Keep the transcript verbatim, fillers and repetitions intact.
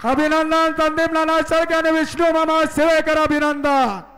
अभिनंदन संदीप नाना शेळके आणि विष्णू मामा सेवेकर अभिनंदन.